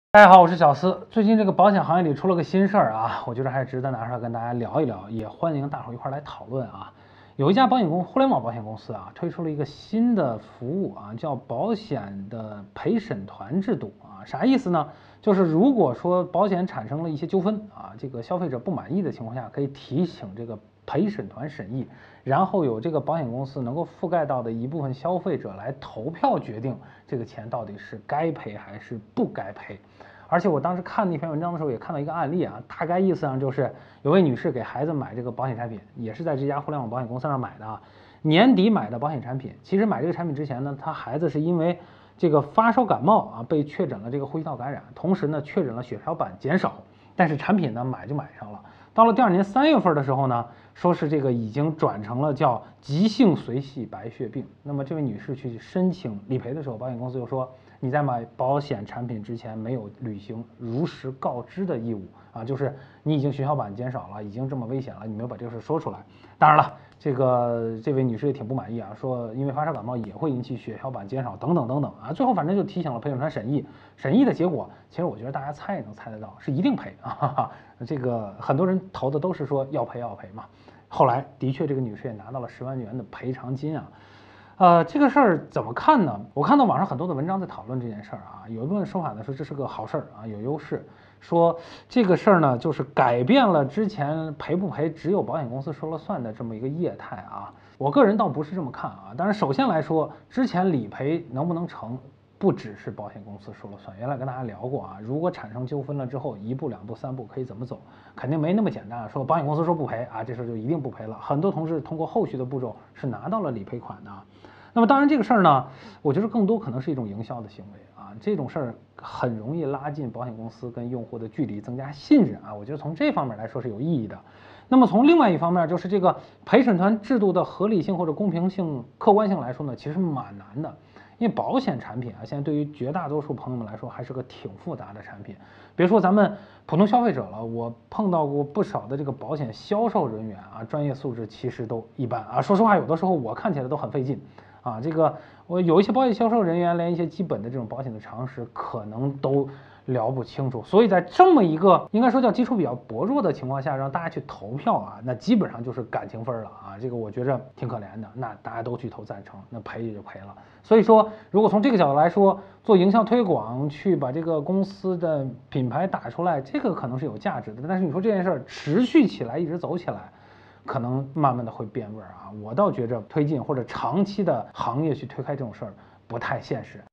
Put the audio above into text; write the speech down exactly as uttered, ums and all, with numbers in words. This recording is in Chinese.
大家好，我是小思。最近这个保险行业里出了个新事儿啊，我觉得还是值得拿出来跟大家聊一聊，也欢迎大伙一块来讨论啊。有一家保险公互联网保险公司啊，推出了一个新的服务啊，叫保险的陪审团制度啊。啥意思呢？就是如果说保险产生了一些纠纷啊，这个消费者不满意的情况下，可以提请这个陪审团审议，然后有这个保险公司能够覆盖到的一部分消费者来投票决定这个钱到底是该赔还是不该赔。而且我当时看那篇文章的时候，也看到一个案例啊，大概意思上就是有位女士给孩子买这个保险产品，也是在这家互联网保险公司上买的啊。年底买的保险产品，其实买这个产品之前呢，她孩子是因为这个发烧感冒啊，被确诊了这个呼吸道感染，同时呢确诊了血小板减少，但是产品呢买就买上了。到了第二年三月份的时候呢，说是这个已经转成了叫急性髓系白血病。那么这位女士去申请理赔的时候，保险公司就说你在买保险产品之前没有履行如实告知的义务啊，就是你已经血小板减少了，已经这么危险了，你没有把这个事说出来。当然了，这个这位女士也挺不满意啊，说因为发烧感冒也会引起血小板减少等等等等啊，最后反正就提醒了陪审团审议，审议的结果其实我觉得大家猜也能猜得到，是一定赔啊哈哈。这个很多人投的都是说要赔要赔嘛，后来的确这个女士也拿到了十万元的赔偿金啊。呃，这个事儿怎么看呢？我看到网上很多的文章在讨论这件事儿啊，有一部分说法呢说这是个好事儿啊，有优势，说这个事儿呢就是改变了之前赔不赔只有保险公司说了算的这么一个业态啊。我个人倒不是这么看啊，但是首先来说，之前理赔能不能成？不只是保险公司说了算，原来跟大家聊过啊，如果产生纠纷了之后，一步两步三步可以怎么走，肯定没那么简单。说保险公司说不赔啊，这事就一定不赔了。很多同事通过后续的步骤是拿到了理赔款的。那么当然这个事儿呢，我觉得更多可能是一种营销的行为啊，这种事儿很容易拉近保险公司跟用户的距离，增加信任啊，我觉得从这方面来说是有意义的。那么从另外一方面，就是这个陪审团制度的合理性或者公平性、客观性来说呢，其实蛮难的。因为保险产品啊，现在对于绝大多数朋友们来说还是个挺复杂的产品。别说咱们普通消费者了，我碰到过不少的这个保险销售人员啊，专业素质其实都一般啊。说实话，有的时候我看起来都很费劲啊。这个我有一些保险销售人员，连一些基本的这种保险的常识可能都聊不清楚，所以在这么一个应该说叫基础比较薄弱的情况下，让大家去投票啊，那基本上就是感情分了啊，这个我觉着挺可怜的。那大家都去投赞成，那赔也就赔了。所以说，如果从这个角度来说，做营销推广，去把这个公司的品牌打出来，这个可能是有价值的。但是你说这件事儿持续起来，一直走起来，可能慢慢的会变味儿啊。我倒觉着推进或者长期的行业去推开这种事儿不太现实。